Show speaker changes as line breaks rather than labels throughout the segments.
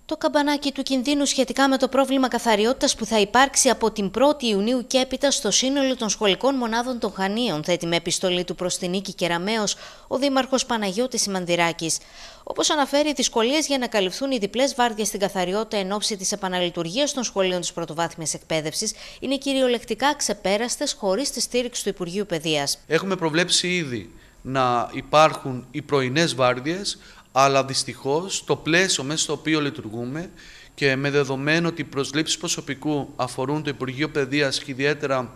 Το καμπανάκι του κινδύνου σχετικά με το πρόβλημα καθαριότητας που θα υπάρξει από την 1η Ιουνίου και έπειτα στο σύνολο των σχολικών μονάδων των Χανίων, θέτει με επιστολή του προς την Νίκη Κεραμέως ο Δήμαρχος Παναγιώτης Σιμανδυράκης. Όπως αναφέρει, οι δυσκολίες για να καλυφθούν οι διπλές βάρδιες στην καθαριότητα εν ώψη της επαναλειτουργίας των σχολείων της πρωτοβάθμιας εκπαίδευσης είναι κυριολεκτικά ξεπέραστες χωρίς τη στήριξη του Υπουργείου Παιδείας.
Έχουμε προβλέψει ήδη να υπάρχουν οι πρωινές βάρδιες, αλλά δυστυχώς το πλαίσιο μέσα στο οποίο λειτουργούμε και με δεδομένο ότι οι προσλήψεις προσωπικού αφορούν το Υπουργείο Παιδείας και ιδιαίτερα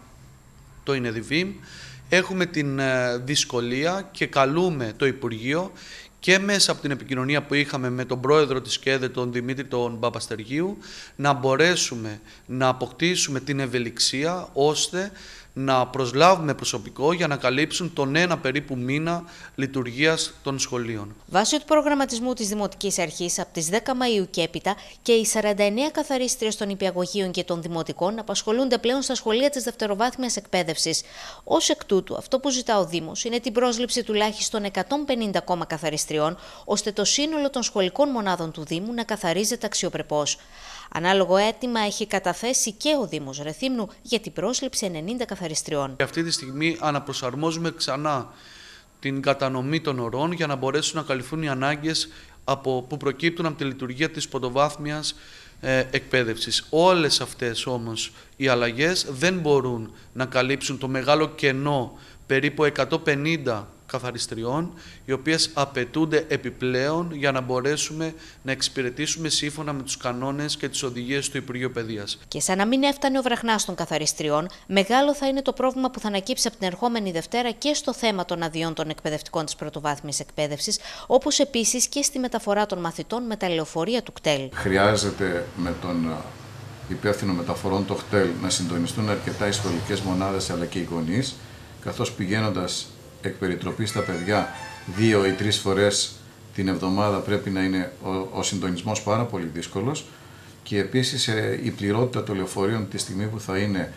το ΙΝΕΔΙΒΗΜ, έχουμε την δυσκολία και καλούμε το Υπουργείο και μέσα από την επικοινωνία που είχαμε με τον πρόεδρο της ΚΕΔΕ, τον Δημήτρη τον Παπαστεργίου, να μπορέσουμε να αποκτήσουμε την ευελιξία ώστε να προσλάβουμε προσωπικό για να καλύψουν τον ένα περίπου μήνα λειτουργίας των σχολείων.
Βάσει του προγραμματισμού της Δημοτικής Αρχής, από τις 10 Μαΐου και έπειτα και οι 49 καθαρίστριες των νηπιαγωγείων και των δημοτικών απασχολούνται πλέον στα σχολεία της δευτεροβάθμιας εκπαίδευσης. Ως εκ τούτου, αυτό που ζητά ο Δήμος είναι την πρόσληψη τουλάχιστον 150 ακόμα καθαριστριών, ώστε το σύνολο των σχολικών μονάδων του Δήμου να καθαρίζεται αξιοπρεπώς. Ανάλογο αίτημα έχει καταθέσει και ο Δήμος Ρεθύμνου για την πρόσληψη 90 καθαριστριών.
Και αυτή τη στιγμή αναπροσαρμόζουμε ξανά την κατανομή των ωρών για να μπορέσουν να καλυφθούν οι ανάγκες που προκύπτουν από τη λειτουργία της πρωτοβάθμιας εκπαίδευσης. Όλες αυτές όμως οι αλλαγές δεν μπορούν να καλύψουν το μεγάλο κενό περίπου 150 καθαριστριών, οι οποίες απαιτούνται επιπλέον για να μπορέσουμε να εξυπηρετήσουμε σύμφωνα με τους κανόνες και τις οδηγίες του Υπουργείου Παιδείας.
Και σαν να μην έφτανε ο βραχνάς των καθαριστριών, μεγάλο θα είναι το πρόβλημα που θα ανακύψει από την ερχόμενη Δευτέρα και στο θέμα των αδειών των εκπαιδευτικών της πρωτοβάθμιας εκπαίδευσης, όπως επίσης και στη μεταφορά των μαθητών με τα λεωφορεία του ΚΤΕΛ.
Χρειάζεται με τον υπεύθυνο μεταφορών το ΚΤΕΛ να συντονιστούν αρκετά οι σχολικές μονάδες αλλά και οι γονείς, καθώς πηγαίνοντας εκ περιτροπής στα παιδιά 2 ή 3 φορές την εβδομάδα πρέπει να είναι ο συντονισμός πάρα πολύ δύσκολος και επίσης η πληρότητα των λεωφορείων τη στιγμή που θα είναι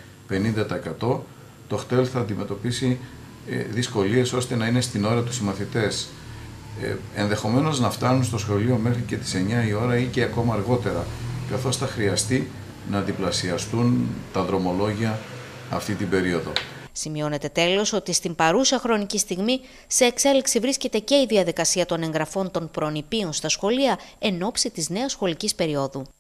50%, το ΧΤΕΛ θα αντιμετωπίσει δυσκολίες ώστε να είναι στην ώρα τους οι μαθητές. Ενδεχομένως να φτάνουν στο σχολείο μέχρι και τις 9 η ώρα ή και ακόμα αργότερα, καθώς θα χρειαστεί να διπλασιαστούν τα δρομολόγια αυτή την περίοδο.
Σημειώνεται τέλος ότι στην παρούσα χρονική στιγμή σε εξέλιξη βρίσκεται και η διαδικασία των εγγραφών των προνηπίων στα σχολεία εν ώψη της νέας σχολικής περίοδου.